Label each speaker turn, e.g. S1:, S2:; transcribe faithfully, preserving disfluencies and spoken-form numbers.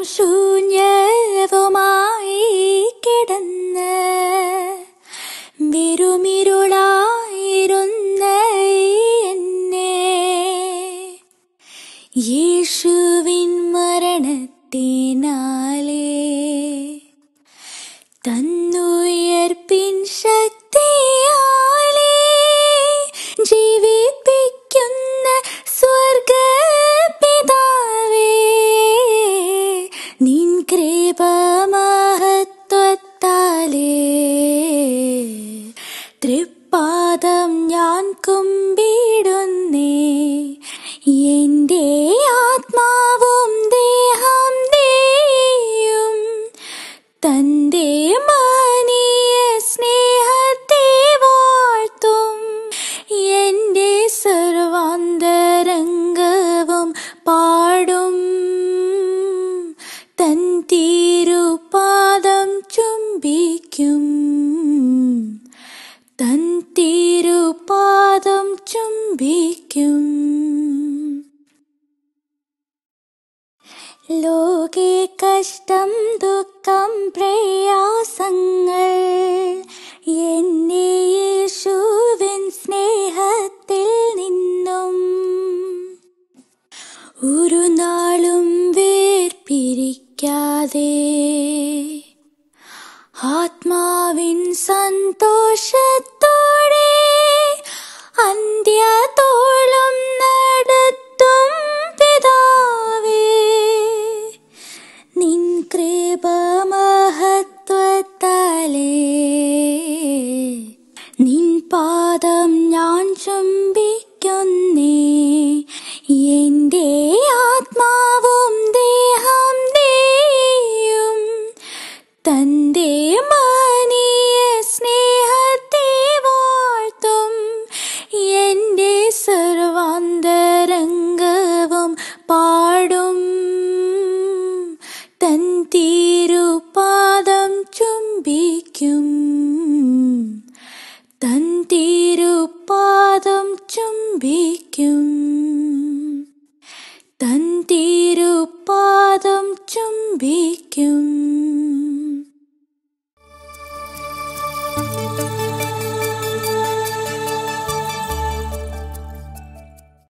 S1: ശൂന്യവുമായി കിടന്ന് വെറുമിരുളായിരുന്ന എന്നെ യേശുവിൻ മരണത്തിനാലേ തന്നുയർപ്പിൻ ശക്തിയാലേ ജീവിപ്പിക്കുന്ന സ്വർഗപിതാവേ, നിൻ കൃപമഹത്വത്താലേ തൃപ്പാദം ഞാൻ കുമ്പിടുന്നേ. എന്റെ ആത്മാവും ദേഹം ദേയും തന്റെ മാനിയ സ്നേഹത്തെ വാഴ്ത്തും. എന്റെ സർവാന്തരംഗവും പാടും തൻ തിരുപാദം ചുംബിക്കും, തൻ തിരുപാദം ചുംബിക്കും. ലോകേ കഷ്ടം ദുഃഖം പ്രയാസങ്ങൾ എന്നെ യേശുവിൻ സ്നേഹത്തിൽ നിന്നും ഒരു നാളും വേർപിരിക്കാതെ ആത്മാവിൻ സന്തോഷത്തോടെ അന്ത്യത്തോളം നടത്തും പിതാവേ. നിൻ കൃപമഹത്വത്താലേ നിൻ പാദം ഞാൻ ചുംബിക്കുന്നേ. എന്റെ ആത്മാവും ദേഹം ദേയും തന്റെ മാനിയ സ്നേഹത്തെ വാഴ്ത്തും. എന്റെ സർവാന്തരംഗവും പാടും തൻ തിരുപാദം ചുംബിക്കും, തൻ തിരുപാദം ചുംബിക്കും, തൻ തിരുപാദം ചുംബിക്കും.